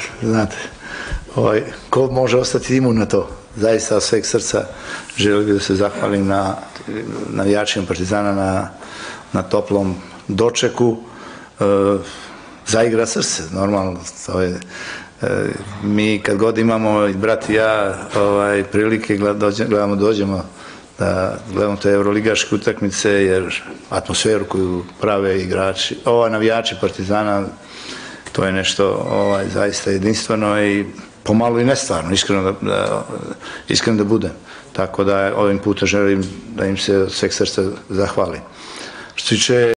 znate, ko može ostati imun na to? Zaista od sveg srca želio bih da se zahvalim navijačima Partizana na toplom dočeku. Zaigra srce, normalno, to je, mi kad god imamo, brat i ja, prilike dođemo da gledamo te evroligaške utakmice, jer atmosferu koju prave igrači, navijači Partizana, to je nešto zaista jedinstveno i pomalo i nestvarno, iskreno da budem. Tako da ovim putem želim da im se od sveg srca zahvalim. Što se tiče